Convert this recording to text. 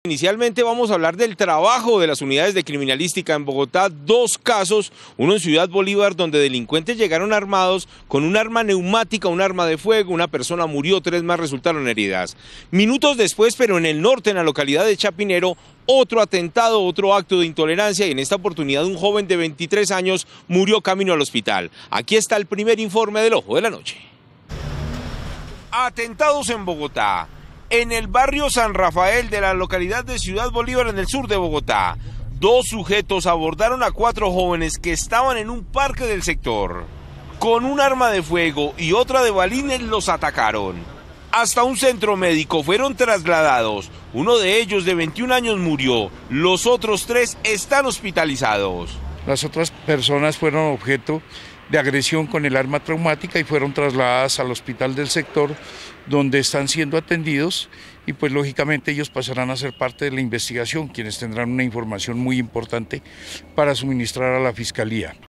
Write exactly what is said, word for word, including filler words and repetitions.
Inicialmente vamos a hablar del trabajo de las unidades de criminalística en Bogotá, dos casos, uno en Ciudad Bolívar donde delincuentes llegaron armados con un arma neumática, un arma de fuego, una persona murió, tres más resultaron heridas. Minutos después, pero en el norte, en la localidad de Chapinero, otro atentado, otro acto de intolerancia y en esta oportunidad un joven de veintitrés años murió camino al hospital. Aquí está el primer informe del Ojo de la Noche. Atentados en Bogotá. En el barrio San Rafael de la localidad de Ciudad Bolívar, en el sur de Bogotá, dos sujetos abordaron a cuatro jóvenes que estaban en un parque del sector. Con un arma de fuego y otra de balines los atacaron. Hasta un centro médico fueron trasladados. Uno de ellos, de veintiún años, murió. Los otros tres están hospitalizados. Las otras personas fueron objeto de agresión con el arma traumática y fueron trasladadas al hospital del sector, donde están siendo atendidos y pues lógicamente ellos pasarán a ser parte de la investigación, quienes tendrán una información muy importante para suministrar a la Fiscalía.